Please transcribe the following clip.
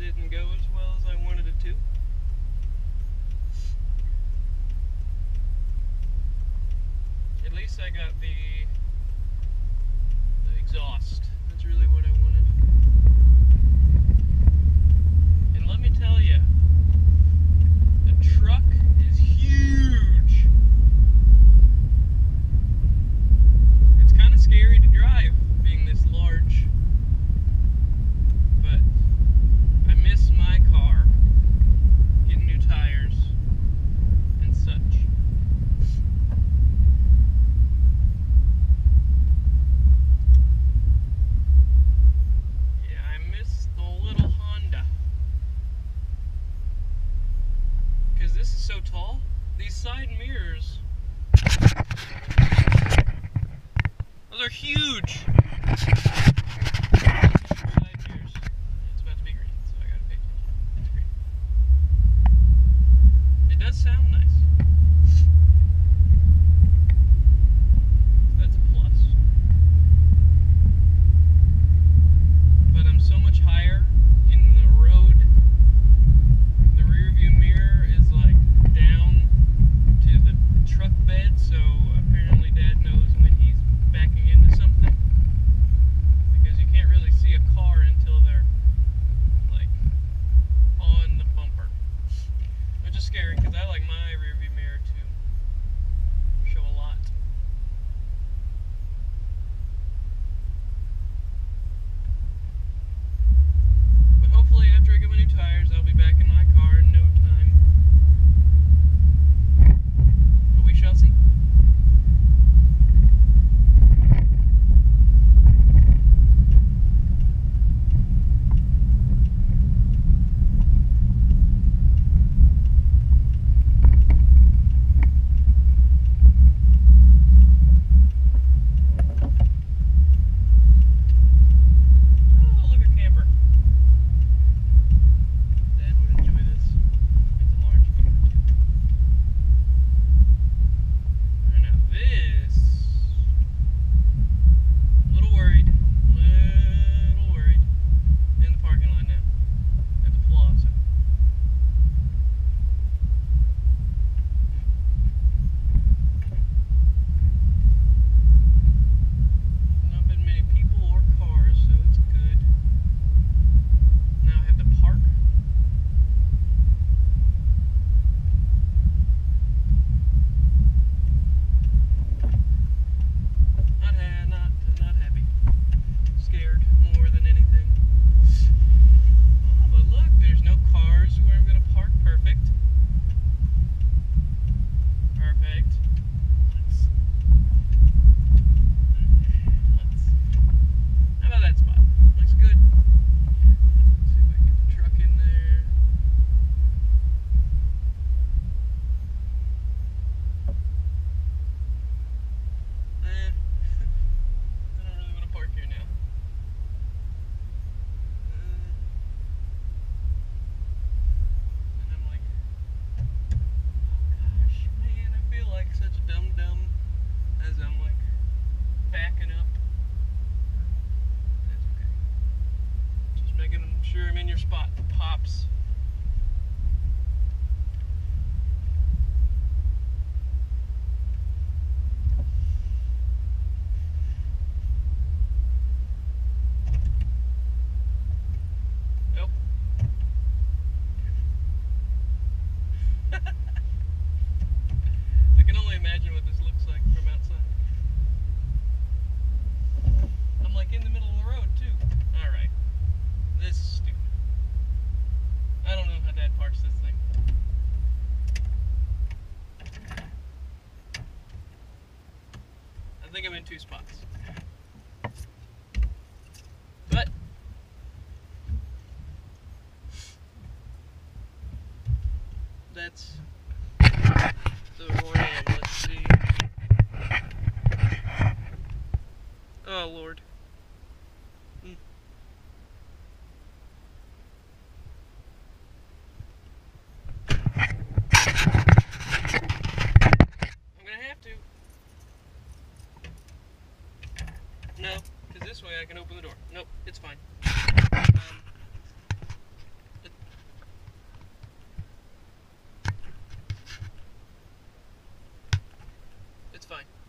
didn't go as well as I wanted it to. At least I got the exhaust. That's really what I wanted. And let me tell you, the truck is huge. It's kind of scary to drive being this large, but I miss my car, getting new tires and such. This is so tall. These side mirrors, those are huge. Side mirrors. It's about to be green, so I gotta pay attention. It's green. It does sound nice. That's a plus. But I'm so much higher in the road. The rear view mirror is like down to the truck bed, so apparently Dad knows when he's backing into something, because you can't really see a car until they're like on the bumper, which is scary because I like my rear view mirror to show a lot. But hopefully after I get my new tires, I'll be back in my car in no time. But we shall see. Oh, look, a camper. Dad would enjoy this. It's a large camper too. Alright, now this, a little worried in the parking lot now, at the plaza. Not been many people or cars, so it's good. Now I have to park. Not happy. Scared more than anything. Oh, but look, there's no cars where I'm gonna park. Perfect. Perfect. How about that spot? Looks good. Let's see if I can get the truck in there. I don't really want to park here now. And I'm like, oh gosh, man, I feel like such a dum-dum as I'm like backing up. That's okay. Just making sure I'm in your spot, Pops. Nope. I can only imagine what this looks like from outside. I'm like in the middle of the road too. Alright. This is stupid. I don't know how Dad parks this thing. I think I'm in two spots. But that's so where I am. Let's see. Oh Lord. I'm gonna have to. No, because this way I can open the door. Nope, it's fine. fine.